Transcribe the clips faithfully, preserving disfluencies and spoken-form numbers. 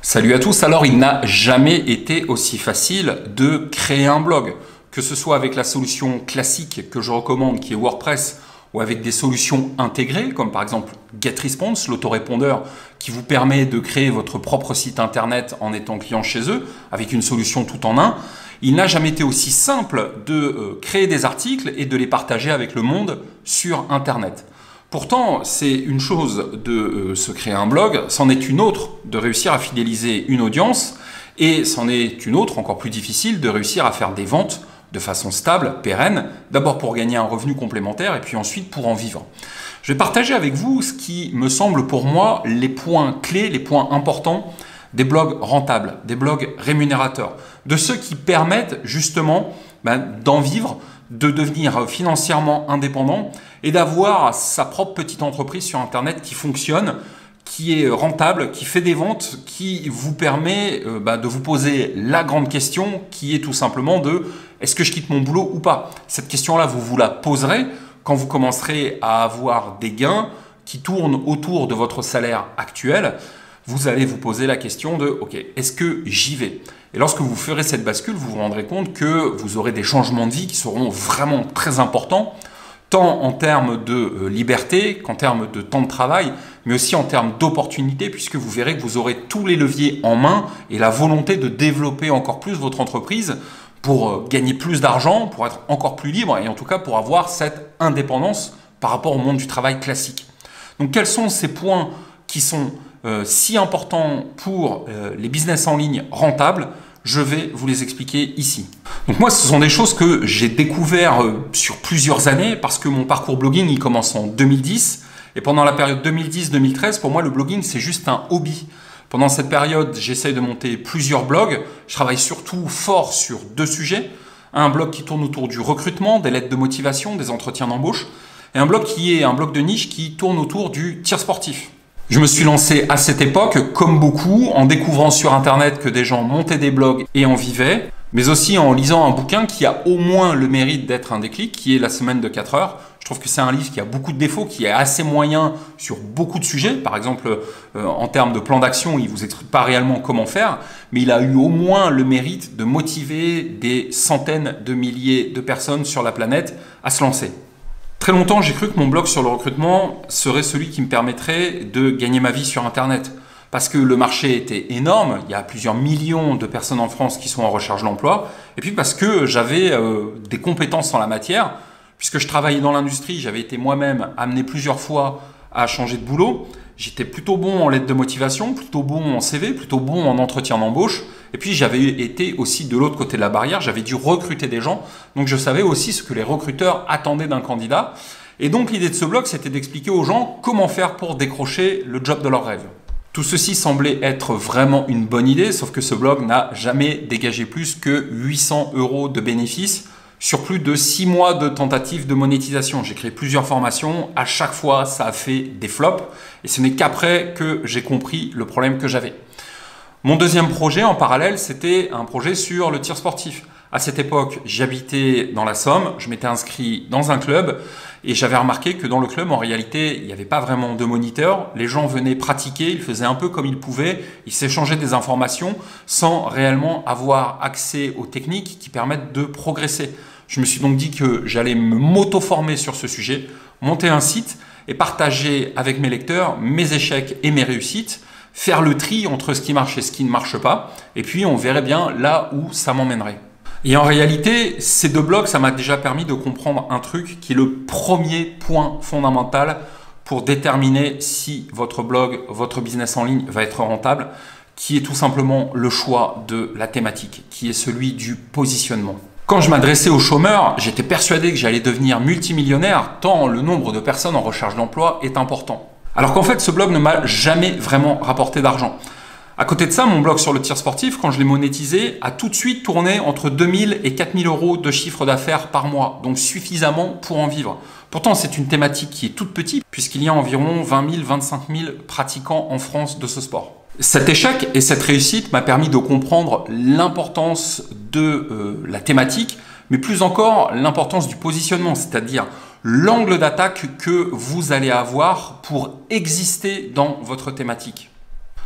Salut à tous, alors il n'a jamais été aussi facile de créer un blog, que ce soit avec la solution classique que je recommande qui est WordPress ou avec des solutions intégrées comme par exemple GetResponse, l'autorépondeur qui vous permet de créer votre propre site internet en étant client chez eux avec une solution tout en un. Il n'a jamais été aussi simple de euh, créer des articles et de les partager avec le monde sur internet. Pourtant, c'est une chose de euh, se créer un blog, c'en est une autre de réussir à fidéliser une audience et c'en est une autre, encore plus difficile, de réussir à faire des ventes de façon stable, pérenne, d'abord pour gagner un revenu complémentaire et puis ensuite pour en vivre. Je vais partager avec vous ce qui me semble pour moi les points clés, les points importants des blogs rentables, des blogs rémunérateurs, de ceux qui permettent justement ben, d'en vivre, de devenir financièrement indépendant et d'avoir sa propre petite entreprise sur Internet qui fonctionne, qui est rentable, qui fait des ventes, qui vous permet euh, bah, de vous poser la grande question qui est tout simplement de est-ce que je quitte mon boulot ou pas? Cette question-là, vous vous la poserez quand vous commencerez à avoir des gains qui tournent autour de votre salaire actuel. Vous allez vous poser la question de ok, est-ce que j'y vais? Et lorsque vous ferez cette bascule, vous vous rendrez compte que vous aurez des changements de vie qui seront vraiment très importants, tant en termes de liberté qu'en termes de temps de travail, mais aussi en termes d'opportunités, puisque vous verrez que vous aurez tous les leviers en main et la volonté de développer encore plus votre entreprise pour gagner plus d'argent, pour être encore plus libre et en tout cas pour avoir cette indépendance par rapport au monde du travail classique. Donc quels sont ces points qui sont euh, si importants pour euh, les business en ligne rentables? Je vais vous les expliquer ici. Donc moi, ce sont des choses que j'ai découvert euh, sur plusieurs années parce que mon parcours blogging, il commence en deux mille dix. Et pendant la période deux mille dix deux mille treize, pour moi, le blogging, c'est juste un hobby. Pendant cette période, j'essaye de monter plusieurs blogs. Je travaille surtout fort sur deux sujets. Un blog qui tourne autour du recrutement, des lettres de motivation, des entretiens d'embauche. Et un blog qui est un blog de niche qui tourne autour du tir sportif. Je me suis lancé à cette époque, comme beaucoup, en découvrant sur Internet que des gens montaient des blogs et en vivaient, mais aussi en lisant un bouquin qui a au moins le mérite d'être un déclic, qui est La semaine de quatre heures. Je trouve que c'est un livre qui a beaucoup de défauts, qui est assez moyen sur beaucoup de sujets. Par exemple, euh, en termes de plan d'action, il ne vous explique pas réellement comment faire, mais il a eu au moins le mérite de motiver des centaines de milliers de personnes sur la planète à se lancer. Très longtemps, j'ai cru que mon blog sur le recrutement serait celui qui me permettrait de gagner ma vie sur Internet. Parce que le marché était énorme, il y a plusieurs millions de personnes en France qui sont en recherche d'emploi, et puis parce que j'avais euh, des compétences en la matière, puisque je travaillais dans l'industrie, j'avais été moi-même amené plusieurs fois à changer de boulot. J'étais plutôt bon en lettre de motivation, plutôt bon en C V, plutôt bon en entretien d'embauche. Et puis j'avais été aussi de l'autre côté de la barrière, j'avais dû recruter des gens. Donc je savais aussi ce que les recruteurs attendaient d'un candidat. Et donc l'idée de ce blog, c'était d'expliquer aux gens comment faire pour décrocher le job de leur rêve. Tout ceci semblait être vraiment une bonne idée, sauf que ce blog n'a jamais dégagé plus que huit cents euros de bénéfices sur plus de six mois de tentatives de monétisation. J'ai créé plusieurs formations, à chaque fois ça a fait des flops et ce n'est qu'après que j'ai compris le problème que j'avais. Mon deuxième projet en parallèle, c'était un projet sur le tir sportif. À cette époque, j'habitais dans la Somme, je m'étais inscrit dans un club et j'avais remarqué que dans le club, en réalité, il n'y avait pas vraiment de moniteur. Les gens venaient pratiquer, ils faisaient un peu comme ils pouvaient, ils s'échangeaient des informations sans réellement avoir accès aux techniques qui permettent de progresser. Je me suis donc dit que j'allais me m'auto-former sur ce sujet, monter un site et partager avec mes lecteurs mes échecs et mes réussites, faire le tri entre ce qui marche et ce qui ne marche pas, et puis on verrait bien là où ça m'emmènerait. Et en réalité, ces deux blogs, ça m'a déjà permis de comprendre un truc qui est le premier point fondamental pour déterminer si votre blog, votre business en ligne va être rentable, qui est tout simplement le choix de la thématique, qui est celui du positionnement. Quand je m'adressais aux chômeurs, j'étais persuadé que j'allais devenir multimillionnaire tant le nombre de personnes en recherche d'emploi est important. Alors qu'en fait, ce blog ne m'a jamais vraiment rapporté d'argent. À côté de ça, mon blog sur le tir sportif, quand je l'ai monétisé, a tout de suite tourné entre deux mille et quatre mille euros de chiffre d'affaires par mois, donc suffisamment pour en vivre. Pourtant, c'est une thématique qui est toute petite, puisqu'il y a environ vingt mille, vingt-cinq mille pratiquants en France de ce sport. Cet échec et cette réussite m'a permis de comprendre l'importance de euh, la thématique, mais plus encore l'importance du positionnement, c'est-à-dire l'angle d'attaque que vous allez avoir pour exister dans votre thématique.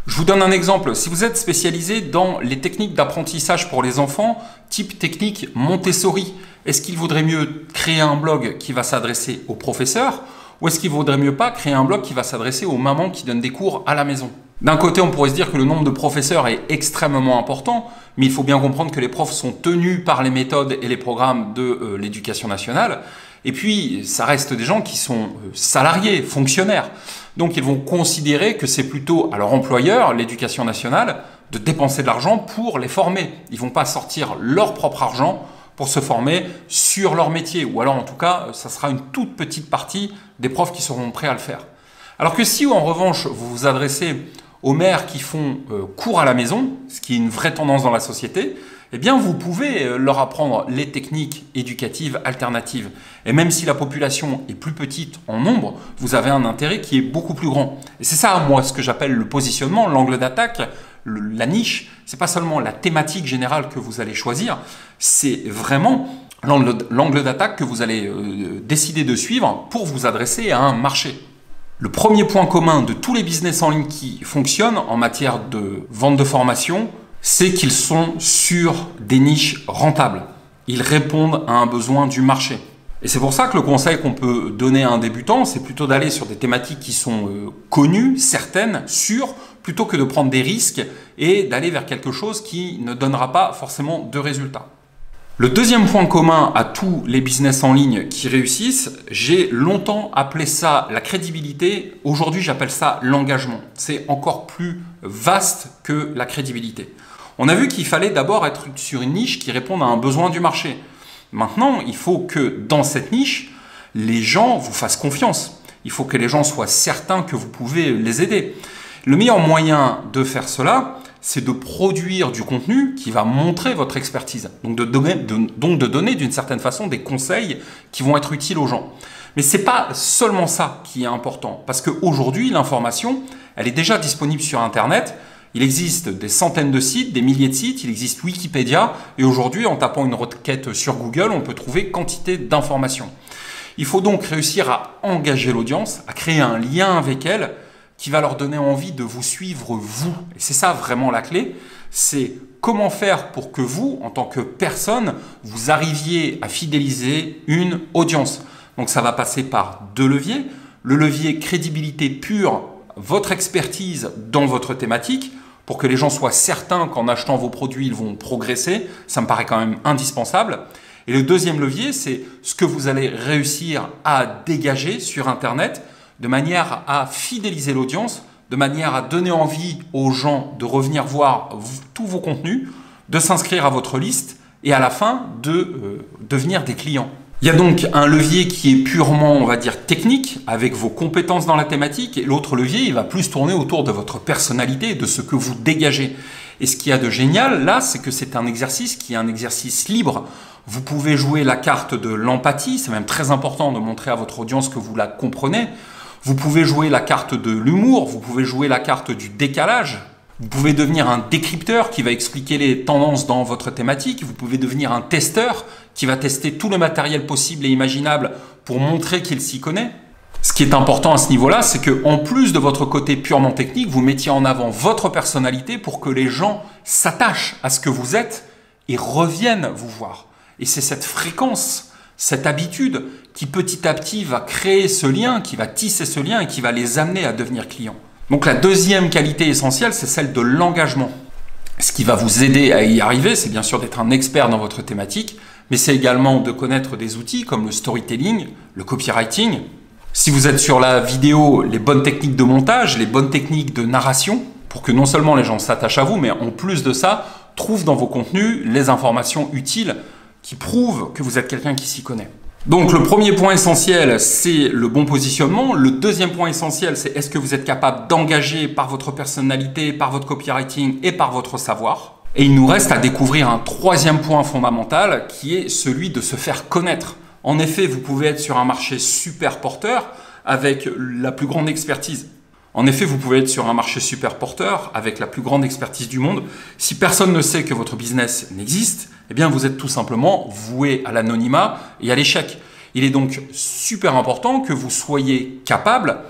Je vous donne un exemple. Si vous êtes spécialisé dans les techniques d'apprentissage pour les enfants, type technique Montessori, est-ce qu'il vaudrait mieux créer un blog qui va s'adresser aux professeurs ou est-ce qu'il vaudrait mieux pas créer un blog qui va s'adresser aux mamans qui donnent des cours à la maison? D'un côté, on pourrait se dire que le nombre de professeurs est extrêmement important, mais il faut bien comprendre que les profs sont tenus par les méthodes et les programmes de euh, l'éducation nationale. Et puis, ça reste des gens qui sont euh, salariés, fonctionnaires. Donc, ils vont considérer que c'est plutôt à leur employeur, l'éducation nationale, de dépenser de l'argent pour les former. Ils ne vont pas sortir leur propre argent pour se former sur leur métier. Ou alors, en tout cas, ça sera une toute petite partie des profs qui seront prêts à le faire. Alors que si, en revanche, vous vous adressez aux mères qui font euh, cours à la maison, ce qui est une vraie tendance dans la société, eh bien, vous pouvez euh, leur apprendre les techniques éducatives alternatives. Et même si la population est plus petite en nombre, vous avez un intérêt qui est beaucoup plus grand. Et c'est ça, moi, ce que j'appelle le positionnement, l'angle d'attaque, le, la niche. C'est pas seulement la thématique générale que vous allez choisir, c'est vraiment l'angle d'attaque que vous allez euh, décider de suivre pour vous adresser à un marché. Le premier point commun de tous les business en ligne qui fonctionnent en matière de vente de formation, c'est qu'ils sont sur des niches rentables. Ils répondent à un besoin du marché. Et c'est pour ça que le conseil qu'on peut donner à un débutant, c'est plutôt d'aller sur des thématiques qui sont euh, connues, certaines, sûres, plutôt que de prendre des risques et d'aller vers quelque chose qui ne donnera pas forcément de résultats. Le deuxième point commun à tous les business en ligne qui réussissent, j'ai longtemps appelé ça la crédibilité. Aujourd'hui, j'appelle ça l'engagement. C'est encore plus vaste que la crédibilité. On a vu qu'il fallait d'abord être sur une niche qui réponde à un besoin du marché. Maintenant, il faut que dans cette niche, les gens vous fassent confiance. Il faut que les gens soient certains que vous pouvez les aider. Le meilleur moyen de faire cela, c'est de produire du contenu qui va montrer votre expertise. Donc de donner, de, donc de donner d'une certaine façon des conseils qui vont être utiles aux gens. Mais ce n'est pas seulement ça qui est important. Parce qu'aujourd'hui, l'information, elle est déjà disponible sur Internet. Il existe des centaines de sites, des milliers de sites. Il existe Wikipédia. Et aujourd'hui, en tapant une requête sur Google, on peut trouver quantité d'informations. Il faut donc réussir à engager l'audience, à créer un lien avec elle, qui va leur donner envie de vous suivre vous. Et c'est ça vraiment la clé, c'est comment faire pour que vous, en tant que personne, vous arriviez à fidéliser une audience. Donc ça va passer par deux leviers. Le levier crédibilité pure, votre expertise dans votre thématique, pour que les gens soient certains qu'en achetant vos produits, ils vont progresser. Ça me paraît quand même indispensable. Et le deuxième levier, c'est ce que vous allez réussir à dégager sur Internet, de manière à fidéliser l'audience, de manière à donner envie aux gens de revenir voir tous vos contenus, de s'inscrire à votre liste et à la fin de euh, devenir des clients. Il y a donc un levier qui est purement, on va dire, technique, avec vos compétences dans la thématique, et l'autre levier, il va plus tourner autour de votre personnalité et de ce que vous dégagez. Et ce qu'il y a de génial, là, c'est que c'est un exercice qui est un exercice libre. Vous pouvez jouer la carte de l'empathie, c'est même très important de montrer à votre audience que vous la comprenez. Vous pouvez jouer la carte de l'humour, vous pouvez jouer la carte du décalage. Vous pouvez devenir un décrypteur qui va expliquer les tendances dans votre thématique. Vous pouvez devenir un testeur qui va tester tout le matériel possible et imaginable pour montrer qu'il s'y connaît. Ce qui est important à ce niveau-là, c'est que en plus de votre côté purement technique, vous mettiez en avant votre personnalité pour que les gens s'attachent à ce que vous êtes et reviennent vous voir. Et c'est cette fréquence, cette habitude qui petit à petit va créer ce lien, qui va tisser ce lien et qui va les amener à devenir clients. Donc la deuxième qualité essentielle, c'est celle de l'engagement. Ce qui va vous aider à y arriver, c'est bien sûr d'être un expert dans votre thématique, mais c'est également de connaître des outils comme le storytelling, le copywriting. Si vous êtes sur la vidéo, les bonnes techniques de montage, les bonnes techniques de narration, pour que non seulement les gens s'attachent à vous, mais en plus de ça, trouvent dans vos contenus les informations utiles qui prouvent que vous êtes quelqu'un qui s'y connaît. Donc le premier point essentiel, c'est le bon positionnement. Le deuxième point essentiel, c'est est-ce que vous êtes capable d'engager par votre personnalité, par votre copywriting et par votre savoir. Et il nous reste à découvrir un troisième point fondamental qui est celui de se faire connaître. En effet, vous pouvez être sur un marché super porteur avec la plus grande expertise. En effet, vous pouvez être sur un marché super porteur avec la plus grande expertise du monde. Si personne ne sait que votre business n'existe, eh bien vous êtes tout simplement voué à l'anonymat et à l'échec. Il est donc super important que vous soyez capable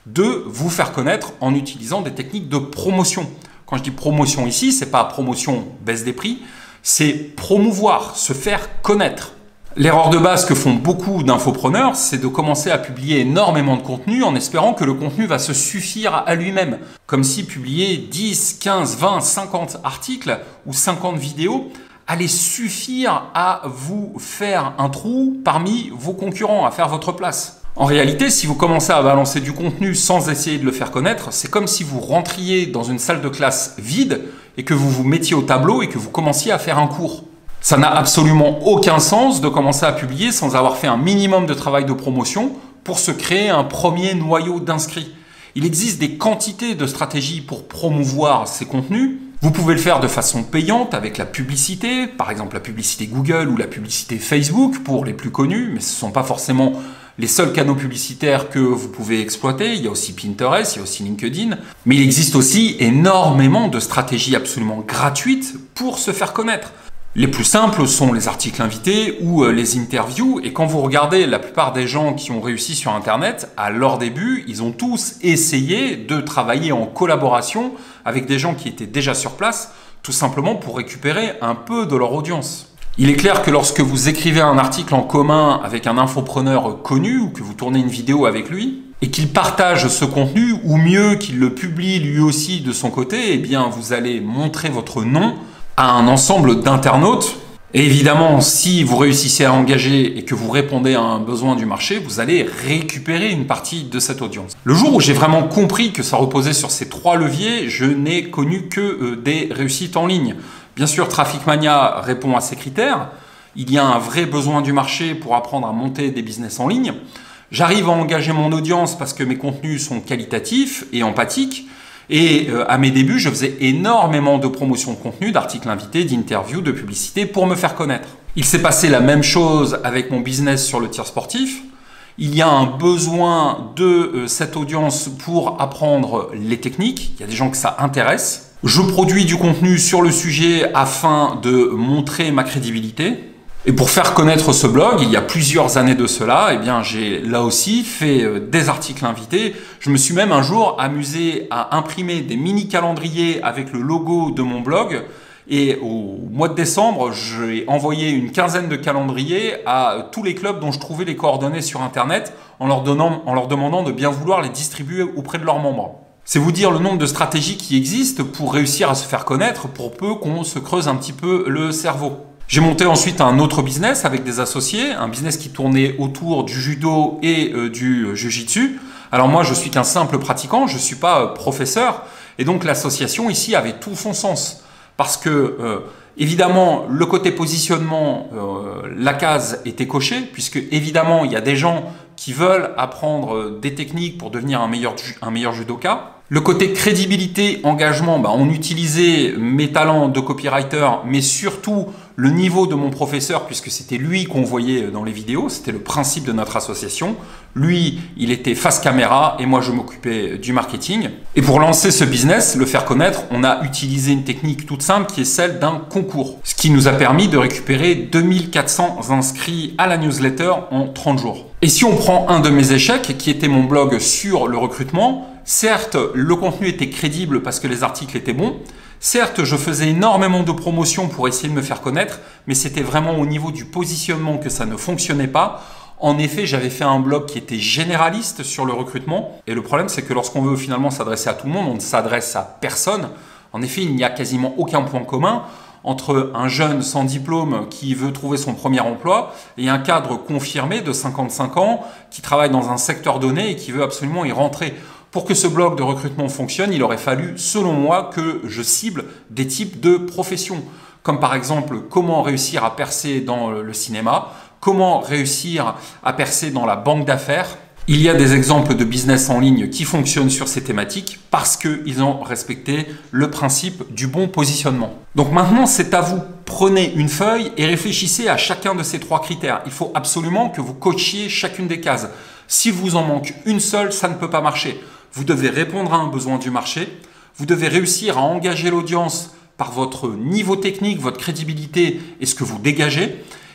de vous faire connaître en utilisant des techniques de promotion. Quand je dis promotion ici, c'est pas promotion baisse des prix, c'est promouvoir, se faire connaître. L'erreur de base que font beaucoup d'infopreneurs, c'est de commencer à publier énormément de contenu en espérant que le contenu va se suffire à lui-même. Comme si publier dix, quinze, vingt, cinquante articles ou cinquante vidéos allait suffire à vous faire un trou parmi vos concurrents, à faire votre place. En réalité, si vous commencez à balancer du contenu sans essayer de le faire connaître, c'est comme si vous rentriez dans une salle de classe vide et que vous vous mettiez au tableau et que vous commenciez à faire un cours. Ça n'a absolument aucun sens de commencer à publier sans avoir fait un minimum de travail de promotion pour se créer un premier noyau d'inscrits. Il existe des quantités de stratégies pour promouvoir ces contenus. Vous pouvez le faire de façon payante avec la publicité, par exemple la publicité Google ou la publicité Facebook pour les plus connus, mais ce ne sont pas forcément les seuls canaux publicitaires que vous pouvez exploiter. Il y a aussi Pinterest, il y a aussi LinkedIn. Mais il existe aussi énormément de stratégies absolument gratuites pour se faire connaître. Les plus simples sont les articles invités ou les interviews. Et quand vous regardez la plupart des gens qui ont réussi sur Internet, à leur début, ils ont tous essayé de travailler en collaboration avec des gens qui étaient déjà sur place, tout simplement pour récupérer un peu de leur audience. Il est clair que lorsque vous écrivez un article en commun avec un infopreneur connu ou que vous tournez une vidéo avec lui et qu'il partage ce contenu ou mieux qu'il le publie lui aussi de son côté, eh bien vous allez montrer votre nom à un ensemble d'internautes. Et évidemment, si vous réussissez à engager et que vous répondez à un besoin du marché, vous allez récupérer une partie de cette audience. Le jour où j'ai vraiment compris que ça reposait sur ces trois leviers, je n'ai connu que des réussites en ligne. Bien sûr, Traffic Mania répond à ces critères. Il y a un vrai besoin du marché pour apprendre à monter des business en ligne. J'arrive à engager mon audience parce que mes contenus sont qualitatifs et empathiques. Et euh, à mes débuts, je faisais énormément de promotion de contenu, d'articles invités, d'interviews, de publicités pour me faire connaître. Il s'est passé la même chose avec mon business sur le tir sportif. Il y a un besoin de euh, cette audience pour apprendre les techniques. Il y a des gens que ça intéresse. Je produis du contenu sur le sujet afin de montrer ma crédibilité. Et pour faire connaître ce blog, il y a plusieurs années de cela, eh bien, j'ai là aussi fait des articles invités. Je me suis même un jour amusé à imprimer des mini calendriers avec le logo de mon blog. Et au mois de décembre, j'ai envoyé une quinzaine de calendriers à tous les clubs dont je trouvais les coordonnées sur Internet en leur, donnant, en leur demandant de bien vouloir les distribuer auprès de leurs membres. C'est vous dire le nombre de stratégies qui existent pour réussir à se faire connaître pour peu qu'on se creuse un petit peu le cerveau. J'ai monté ensuite un autre business avec des associés, un business qui tournait autour du judo et euh, du jiu-jitsu. Alors moi, je suis qu'un simple pratiquant, je ne suis pas euh, professeur. Et donc l'association ici avait tout son sens. Parce que, euh, évidemment, le côté positionnement, euh, la case était cochée, puisque évidemment, il y a des gens qui veulent apprendre des techniques pour devenir un meilleur, un meilleur judoka. Le côté crédibilité, engagement, bah, on utilisait mes talents de copywriter, mais surtout le niveau de mon professeur, puisque c'était lui qu'on voyait dans les vidéos, c'était le principe de notre association. Lui, il était face caméra et moi, je m'occupais du marketing. Et pour lancer ce business, le faire connaître, on a utilisé une technique toute simple qui est celle d'un concours, ce qui nous a permis de récupérer deux mille quatre cents inscrits à la newsletter en trente jours. Et si on prend un de mes échecs, qui était mon blog sur le recrutement, certes, le contenu était crédible parce que les articles étaient bons. Certes, je faisais énormément de promotions pour essayer de me faire connaître, mais c'était vraiment au niveau du positionnement que ça ne fonctionnait pas. En effet, j'avais fait un blog qui était généraliste sur le recrutement. Et le problème, c'est que lorsqu'on veut finalement s'adresser à tout le monde, on ne s'adresse à personne. En effet, il n'y a quasiment aucun point commun entre un jeune sans diplôme qui veut trouver son premier emploi et un cadre confirmé de cinquante-cinq ans qui travaille dans un secteur donné et qui veut absolument y rentrer. Pour que ce blog de recrutement fonctionne, il aurait fallu, selon moi, que je cible des types de professions. Comme par exemple, comment réussir à percer dans le cinéma, comment réussir à percer dans la banque d'affaires. Il y a des exemples de business en ligne qui fonctionnent sur ces thématiques parce qu'ils ont respecté le principe du bon positionnement. Donc maintenant, c'est à vous. Prenez une feuille et réfléchissez à chacun de ces trois critères. Il faut absolument que vous coachiez chacune des cases. Si vous en manque une seule, ça ne peut pas marcher. Vous devez répondre à un besoin du marché. Vous devez réussir à engager l'audience par votre niveau technique, votre crédibilité et ce que vous dégagez.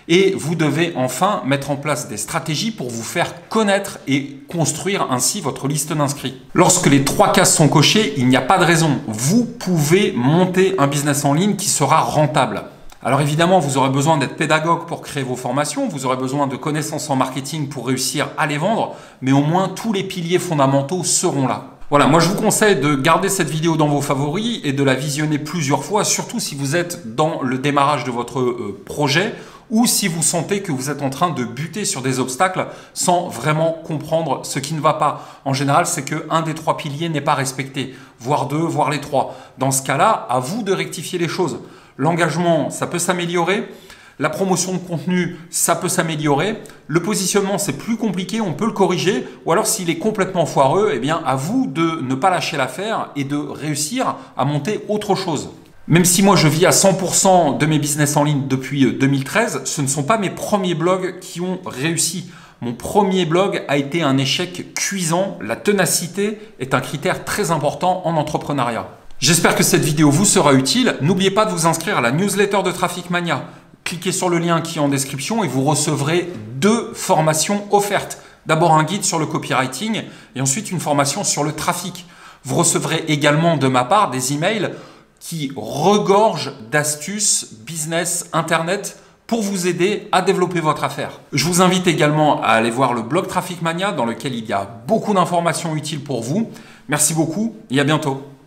Et vous devez enfin mettre en place des stratégies pour vous faire connaître et construire ainsi votre liste d'inscrits. Lorsque les trois cases sont cochées, il n'y a pas de raison. Vous pouvez monter un business en ligne qui sera rentable. Alors évidemment, vous aurez besoin d'être pédagogue pour créer vos formations, vous aurez besoin de connaissances en marketing pour réussir à les vendre, mais au moins tous les piliers fondamentaux seront là. Voilà, moi je vous conseille de garder cette vidéo dans vos favoris et de la visionner plusieurs fois, surtout si vous êtes dans le démarrage de votre euh, projet ou si vous sentez que vous êtes en train de buter sur des obstacles sans vraiment comprendre ce qui ne va pas. En général, c'est qu'un des trois piliers n'est pas respecté, voire deux, voire les trois. Dans ce cas-là, à vous de rectifier les choses. L'engagement, ça peut s'améliorer. La promotion de contenu, ça peut s'améliorer. Le positionnement, c'est plus compliqué, on peut le corriger. Ou alors, s'il est complètement foireux, eh bien, à vous de ne pas lâcher l'affaire et de réussir à monter autre chose. Même si moi, je vis à cent pour cent de mes business en ligne depuis deux mille treize, ce ne sont pas mes premiers blogs qui ont réussi. Mon premier blog a été un échec cuisant. La ténacité est un critère très important en entrepreneuriat. J'espère que cette vidéo vous sera utile. N'oubliez pas de vous inscrire à la newsletter de Traffic Mania. Cliquez sur le lien qui est en description et vous recevrez deux formations offertes. D'abord un guide sur le copywriting et ensuite une formation sur le trafic. Vous recevrez également de ma part des emails qui regorgent d'astuces business internet pour vous aider à développer votre affaire. Je vous invite également à aller voir le blog Traffic Mania dans lequel il y a beaucoup d'informations utiles pour vous. Merci beaucoup et à bientôt.